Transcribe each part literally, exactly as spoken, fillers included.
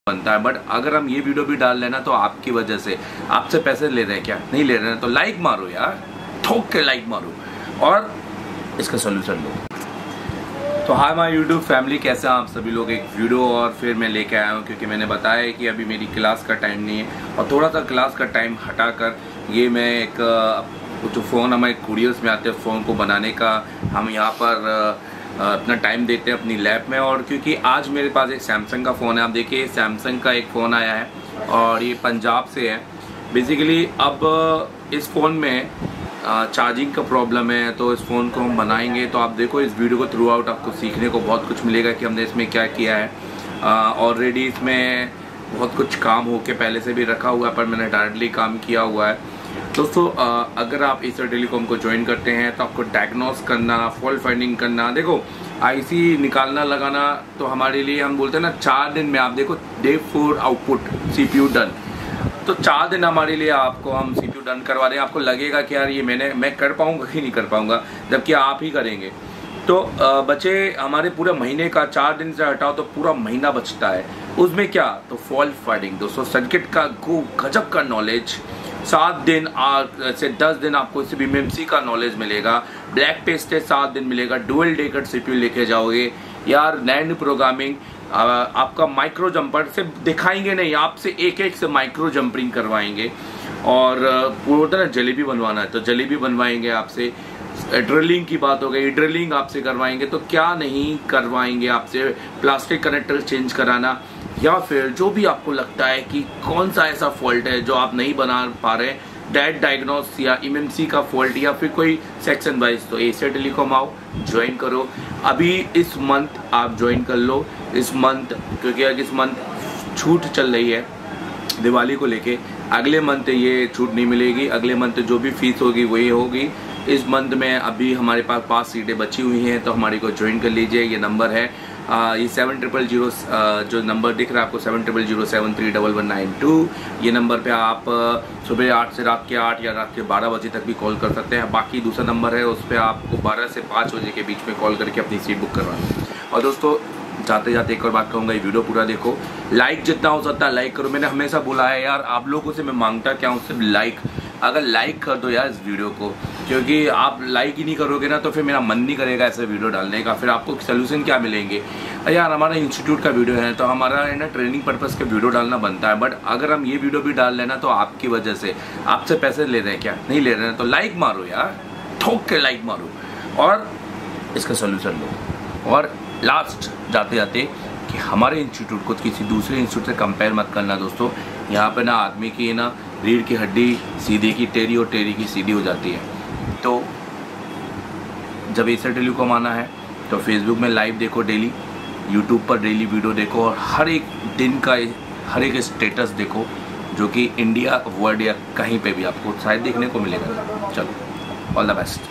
बनता है। बट अगर हम ये वीडियो भी डाल लेना तो आपकी वजह से, आपसे पैसे ले रहे हैं क्या? नहीं ले रहे हैं, तो लाइक मारो यार, ठोक के लाइक मारो और इसका सोल्यूशन लो। तो हाय माय यूट्यूब फैमिली, कैसे हैं आप सभी लोग। एक वीडियो और फिर मैं लेके आया हूँ क्योंकि मैंने बताया कि अभी मेरी क्लास का टाइम नहीं है और थोड़ा सा क्लास का टाइम हटाकर ये मैं एक जो फ़ोन हमारे कुरियर्स में आते हैं फ़ोन को बनाने का हम यहाँ पर अपना टाइम देते हैं अपनी लैब में। और क्योंकि आज मेरे पास एक सैमसंग का फ़ोन है, आप देखिए सैमसंग का एक फ़ोन आया है और ये पंजाब से है। बेसिकली अब इस फ़ोन में चार्जिंग का प्रॉब्लम है, तो इस फ़ोन को हम बनाएंगे। तो आप देखो इस वीडियो को थ्रू आउट आपको सीखने को बहुत कुछ मिलेगा कि हमने इसमें क्या किया है। ऑलरेडी इसमें बहुत कुछ काम होके पहले से भी रखा हुआ है, पर मैंने डायरेक्टली काम किया हुआ है। दोस्तों अगर आप एसर टेलीकॉम को ज्वाइन करते हैं तो आपको डायग्नोस करना, फॉल्ट फाइंडिंग करना, देखो आईसी निकालना लगाना तो हमारे लिए, हम बोलते हैं ना चार दिन में, आप देखो day four output CPU done, तो चार दिन हमारे लिए आपको हम सीपीयू डन करवा दें। आपको लगेगा कि यार ये मैंने मैं कर पाऊंगा कि नहीं कर पाऊंगा, जबकि आप ही करेंगे। तो बचे हमारे पूरे महीने का, चार दिन से हटाओ तो पूरा महीना बचता है। उसमें क्या, तो फॉल्ट फाइंडिंग दोस्तों, सर्किट का गो गजब का नॉलेज, सात दिन से दस दिन आपको इस बीएमसी का नॉलेज मिलेगा। ब्लैक टेस्ट है सात दिन मिलेगा। डुअल डेकर सीपीयू लेके जाओगे यार। नैंड प्रोग्रामिंग, आपका माइक्रो जंपर से दिखाएंगे नहीं, आपसे एक एक से माइक्रो जंपरिंग करवाएंगे। और पूरा ना जलेबी बनवाना है तो जलेबी बनवाएंगे आपसे। ड्रिलिंग की बात हो गई, ड्रिलिंग आपसे करवाएंगे। तो क्या नहीं करवाएंगे आपसे, प्लास्टिक कनेक्टर चेंज कराना, या फिर जो भी आपको लगता है कि कौन सा ऐसा फॉल्ट है जो आप नहीं बना पा रहे, डेट डायग्नोस या एमएमसी का फॉल्ट या फिर कोई सेक्शन वाइज, तो एसर टेलीकॉम आओ, ज्वाइन करो। अभी इस मंथ आप ज्वाइन कर लो, इस मंथ, क्योंकि इस मंथ छूट चल रही है दिवाली को लेके। अगले मंथ ये छूट नहीं मिलेगी, अगले मंथ जो भी फीस होगी वही होगी। इस मंथ में अभी हमारे पास पाँच सीटें बची हुई हैं, तो हमारी को ज्वाइन कर लीजिए। ये नंबर है आ, ये सेवन ट्रिपल जीरो जो नंबर दिख रहा है आपको, seven triple zero seven three double one nine two. ये नंबर पे आप सुबह आठ से रात के आठ या रात के बारह बजे तक भी कॉल कर सकते हैं। बाकी दूसरा नंबर है उस पर आपको बारह से पाँच बजे के बीच में कॉल करके अपनी सीट बुक करवाना। और दोस्तों जाते जाते एक और बात कहूँगा, ये वीडियो पूरा देखो, लाइक जितना हो सकता है लाइक करो। मैंने हमेशा बोला है यार, आप लोगों से मैं मांगता क्या हूँ, सिर्फ लाइक। अगर लाइक कर दो यार इस वीडियो को, क्योंकि आप लाइक ही नहीं करोगे ना तो फिर मेरा मन नहीं करेगा ऐसे वीडियो डालने का। फिर आपको सोल्यूशन क्या मिलेंगे यार। हमारा इंस्टीट्यूट का वीडियो है तो हमारा है ना ट्रेनिंग पर्पज़ के वीडियो डालना बनता है। बट अगर हम ये वीडियो भी डाल लेना तो आपकी वजह से, आपसे पैसे ले रहे हैं क्या? नहीं ले रहे हैं, तो लाइक मारो यार, ठोक के लाइक मारो और इसका सोल्यूशन लो। और लास्ट जाते जाते कि हमारे इंस्टीट्यूट को किसी दूसरे इंस्टीट्यूट से कंपेयर मत करना दोस्तों। यहाँ पे ना आदमी की ना रीढ़ की हड्डी सीधे की टेढ़ी और टेढ़ी की सीधी हो जाती है। तो जब एसर टेलीकॉम आना है तो फेसबुक में लाइव देखो डेली, यूट्यूब पर डेली वीडियो देखो और हर एक दिन का हर एक स्टेटस देखो, जो कि इंडिया वर्ल्ड या कहीं पे भी आपको शायद देखने को मिलेगा। चलो, ऑल द बेस्ट।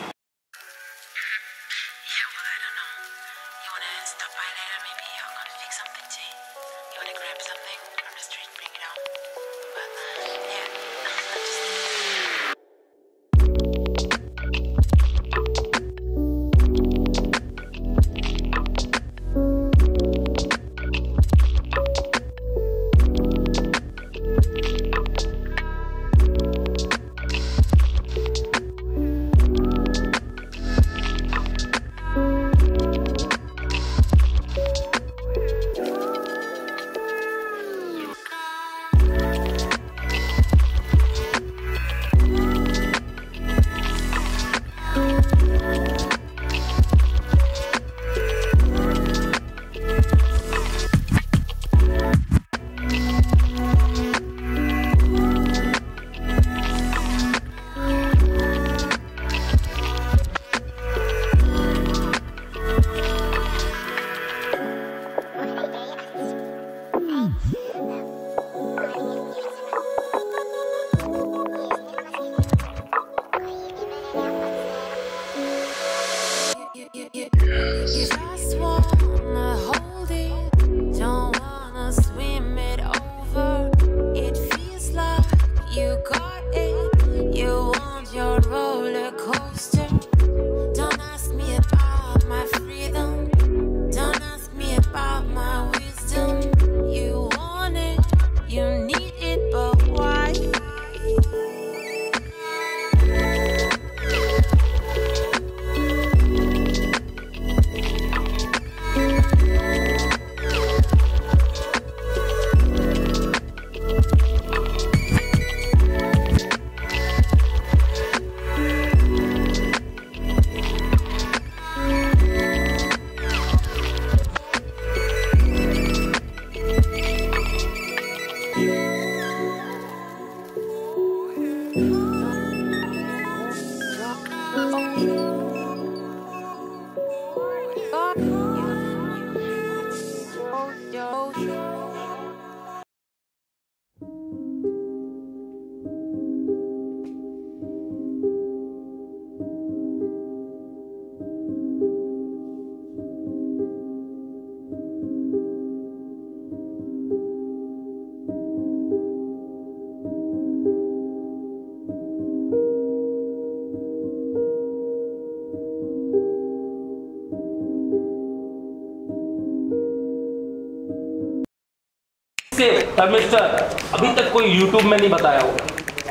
किससे थर्मिस्टर अभी तक कोई यूट्यूब में नहीं बताया होगा।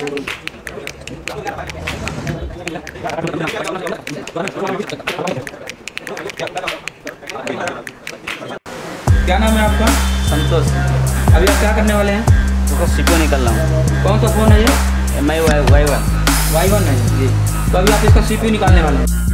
क्या नाम है आपका? संतोष। अभी आप क्या करने वाले हैं? उसको सीपो निकल रहा हूँ। कौन सा फ़ोन है ये? M I Y Y one Y one है जी। तो अभी आप इसका सीपीयू निकालने वाले हैं।